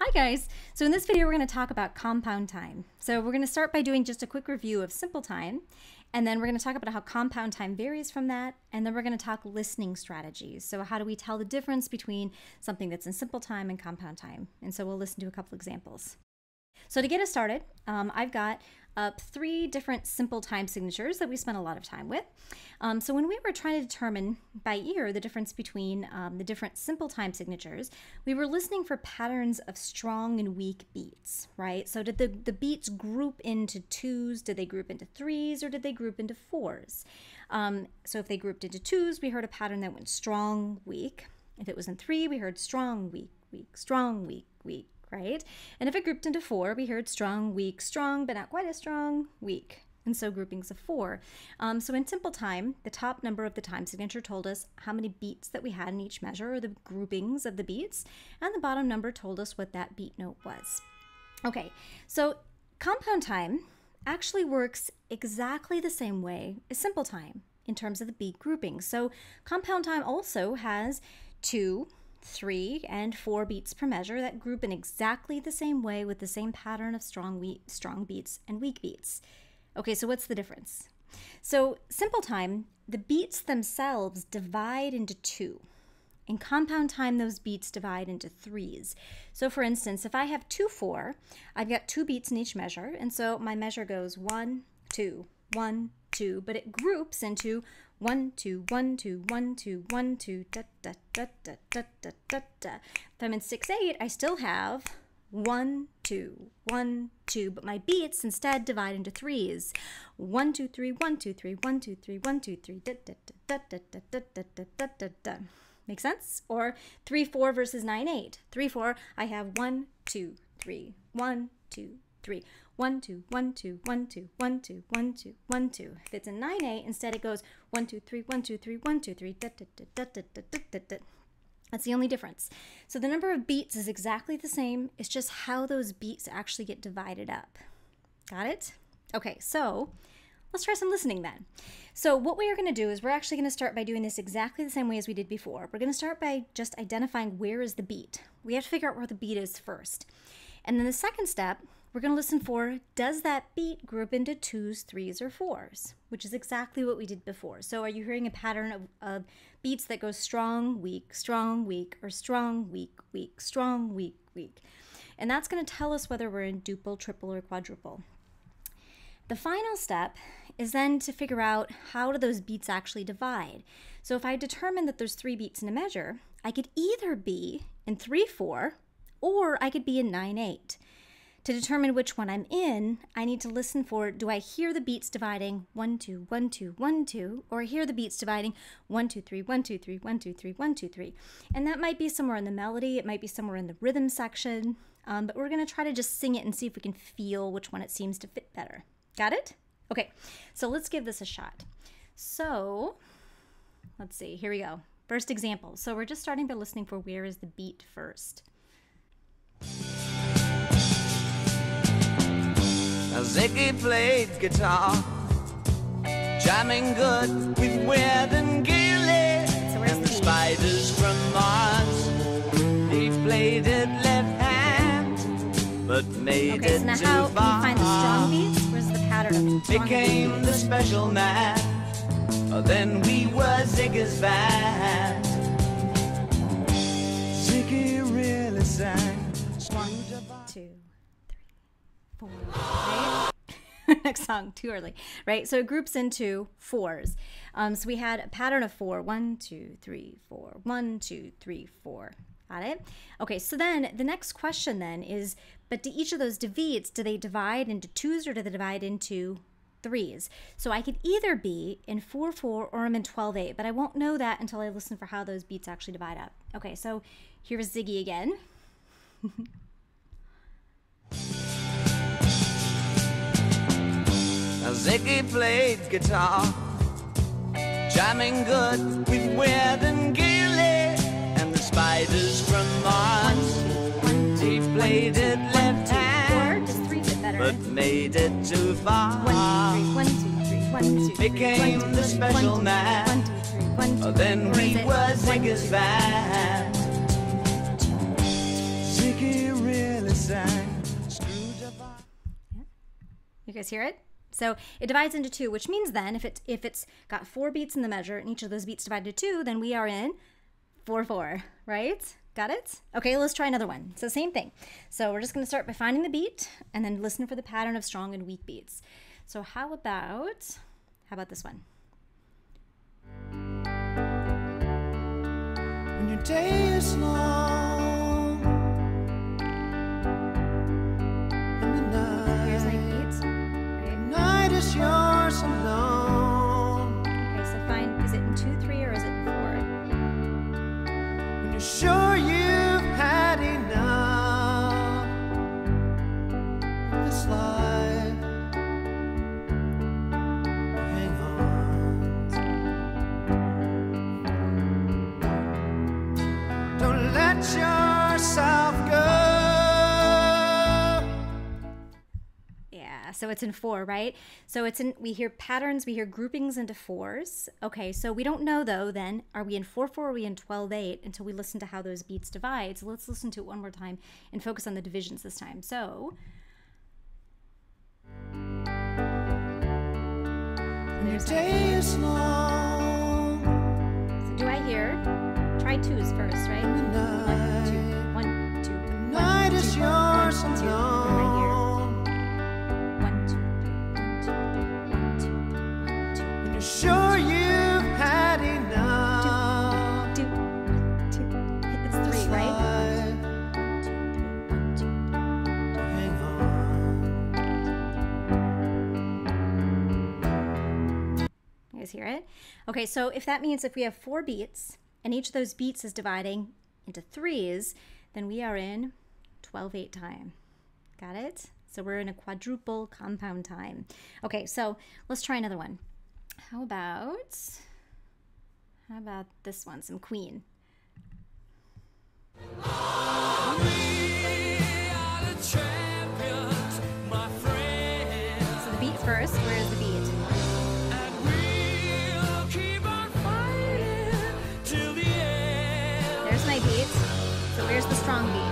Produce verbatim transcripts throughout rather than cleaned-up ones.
Hi guys! So in this video we're going to talk about compound time. So we're going to start by doing just a quick review of simple time, and then we're going to talk about how compound time varies from that, and then we're going to talk listening strategies. So how do we tell the difference between something that's in simple time and compound time? And so we'll listen to a couple examples. So to get us started, um, I've got up three different simple time signatures that we spent a lot of time with. Um, so when we were trying to determine by ear the difference between um, the different simple time signatures, we were listening for patterns of strong and weak beats, right? So did the, the beats group into twos, did they group into threes, or did they group into fours? Um, so if they grouped into twos, we heard a pattern that went strong, weak. If it was in three, we heard strong, weak, weak, strong, weak, weak. Right? And if it grouped into four, we heard strong, weak, strong, but not quite as strong, weak. And so groupings of four. Um, so in simple time, the top number of the time signature told us how many beats that we had in each measure, or the groupings of the beats, and the bottom number told us what that beat note was. Okay, so compound time actually works exactly the same way as simple time in terms of the beat groupings. So compound time also has two, three, and four beats per measure that group in exactly the same way with the same pattern of strong, weak, strong beats and weak beats. Okay, so what's the difference? So simple time, the beats themselves divide into two. In compound time, those beats divide into threes. So for instance, if I have two, four, I've got two beats in each measure, and so my measure goes one, two, one, two, but it groups into one, two, one, two, one, two, one, two, da, da, da, da, da, da, da, da. If I'm in six, eight, I still have one, two, one, two, but my beats instead divide into threes. One, two, three, one, two, three, one, two, three, one, two, three, da, da, da, da, da, da, da, da, da, da, da. Make sense? Or three, four versus nine, eight. Three, four, I have one, two, three, one, two, three. One, two, one, two, one, two, one, two, one, two, one, two. If it's a nine, eight, instead it goes one, two, three, one, two, three, one, two, three, da, da, da, da, da, da, da, da, da. That's the only difference. So the number of beats is exactly the same. It's just how those beats actually get divided up. Got it? Okay, so let's try some listening then. So what we are going to do is we're actually going to start by doing this exactly the same way as we did before. We're going to start by just identifying where is the beat. We have to figure out where the beat is first. And then the second step, we're going to listen for, does that beat group into twos, threes, or fours? Which is exactly what we did before. So are you hearing a pattern of, of beats that goes strong, weak, strong, weak, or strong, weak, weak, strong, weak, weak? And that's going to tell us whether we're in duple, triple, or quadruple. The final step is then to figure out how do those beats actually divide. So if I determine that there's three beats in a measure, I could either be in three, four, or I could be in nine, eight. To determine which one I'm in, I need to listen for, do I hear the beats dividing one, two, one, two, one, two, or hear the beats dividing one, two, three, one, two, three, one, two, three, one, two, three. And that might be somewhere in the melody, it might be somewhere in the rhythm section, um, but we're gonna try to just sing it and see if we can feel which one it seems to fit better. Got it? Okay, so let's give this a shot. So, let's see, here we go. First example. So we're just starting by listening for where is the beat first. Ziggy played guitar, jamming good with Weird and Gilly, so and the spiders from Mars. He played it left hand, but made okay, it so now too how far. we find the strong beats? Where's the pattern of strong Became beats? the special man. Then we were Ziggy's band. Ziggy really sang. One, two, three, four. Right? Next song, too early, right? So it groups into fours. Um, so we had a pattern of four. One, two, three, four. One, two, three, four. Got it? Okay, so then the next question then is, but do each of those beats, do they divide into twos or do they divide into threes? So I could either be in four, four, or I'm in twelve, eight, but I won't know that until I listen for how those beats actually divide up. Okay, so here's Ziggy again. Ziggy played guitar, jamming good with Weird and Gilly, and the spiders from Mars. One, two, He played it left hand, four, just three fit better. but made it too far. One, two, three, one, two, three, one, two, three. Became one, two, the three, special one, two, man. One, two, three, one, two, Then or we is it were one, Ziggy's two, band. Ziggy really You guys hear it? So it divides into two, which means then if, it, if it's got four beats in the measure and each of those beats divided to two, then we are in four four, right? Got it? Okay, let's try another one. So same thing. So we're just going to start by finding the beat and then listen for the pattern of strong and weak beats. So how about, how about this one? When your day is long and the night, Here's my beat. Right? night is yours alone. Okay, so find, is it in two, three, or is it in four? When you're sure you've had enough of this life, hang on. Don't let yourself go. Yeah, so it's in four, right? So it's in, we hear patterns, we hear groupings into fours. Okay, so we don't know though then, are we in four four or are we in twelve eight until we listen to how those beats divide. So let's listen to it one more time and focus on the divisions this time. So, Your day is long. so do I hear? Try twos first, right? One, two, one, two, one, Night two, is one, yours two. What do I hear? One, two, three, one, two, three, one, two, When you're sure you've had enough. two, one, two. It's three, right? One, two, three, one, two. Hang on. You guys hear it? Okay, so if that means if we have four beats and each of those beats is dividing into threes, then we are in twelve eight time. Got it? So we're in a quadruple compound time. Okay, so let's try another one. How about, how about this one, some Queen? So the beat first, where is the beat? There's my beat. So where's the strong beat?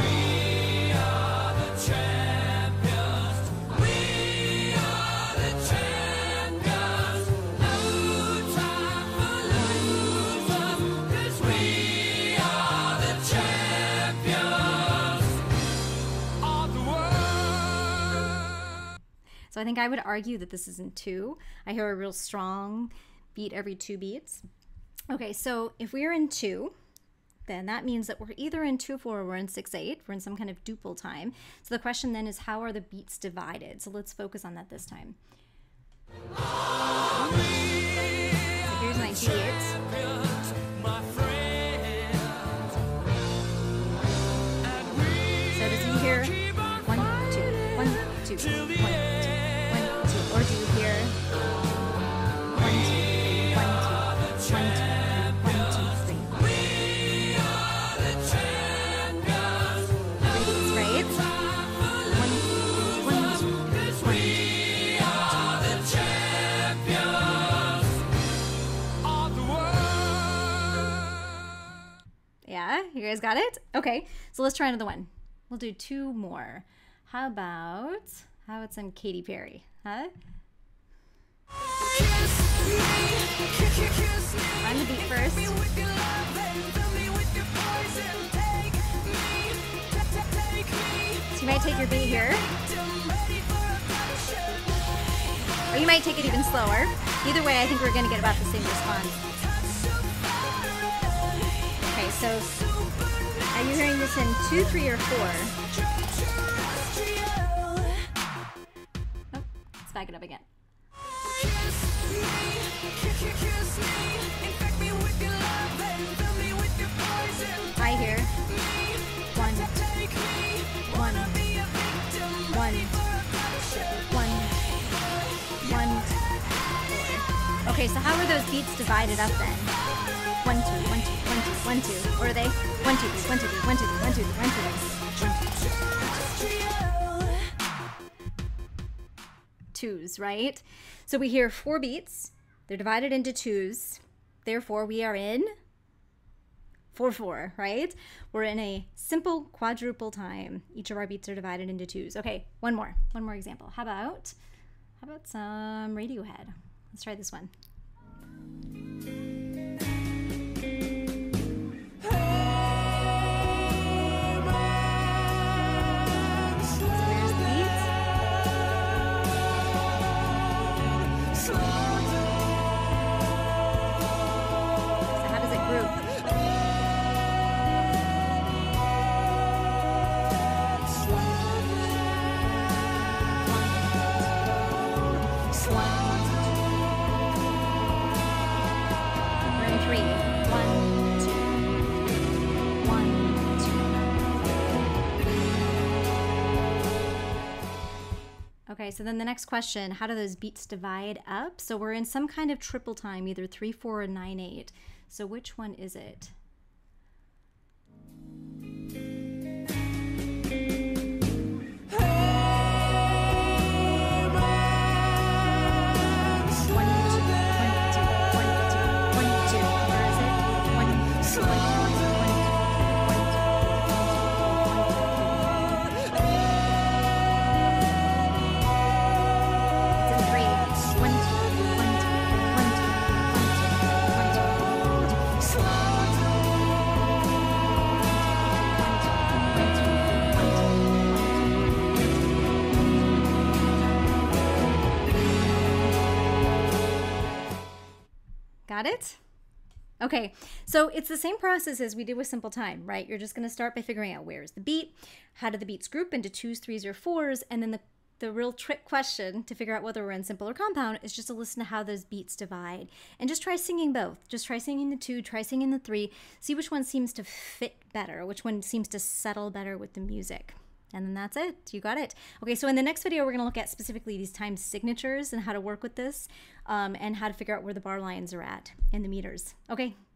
So I think I would argue that this is in two. I hear a real strong beat every two beats. Okay, so if we're in two, then that means that we're either in two four or we're in six eight. We're in some kind of duple time. So the question then is, how are the beats divided? So let's focus on that this time. So here's my beat. So does he hear one, two, one, two, one, two, one, two, or do you hear one, two, one, two, one, two, one, two, three? Threes, right? One, one, two, one, two. Yeah, you guys got it? Okay, so let's try another one. We'll do two more. How about, how about some Katy Perry, huh? Find the beat first. So you might take your beat here. Or you might take it even slower. Either way, I think we're gonna get about the same response. Okay, so are you hearing this in two, three, or four? Oh, let's back it up again. I hear one, one, one, one, one, four. Okay, so how are those beats divided up then? One, two, one, two, one, two, one, two. Or are they one, two, three, one, two, three, one, two, three, one, two, three, one, two, three, one, two. Twos, right? So we hear four beats. They're divided into twos. Therefore, we are in four four, right? We're in a simple quadruple time. Each of our beats are divided into twos. Okay, one more. One more example. How about, How about some Radiohead? Let's try this one. Okay, so then the next question, how do those beats divide up? So we're in some kind of triple time, either three four or nine eight. So which one is it? Got it? Okay, so it's the same process as we did with simple time, right? You're just going to start by figuring out where's the beat, how do the beats group into twos, threes, or fours, and then the, the real trick question to figure out whether we're in simple or compound is just to listen to how those beats divide. And just try singing both. Just try singing the two, try singing the three, see which one seems to fit better, which one seems to settle better with the music. And then that's it. You got it. Okay, so in the next video, we're going to look at specifically these time signatures and how to work with this um, and how to figure out where the bar lines are at in the meters. Okay,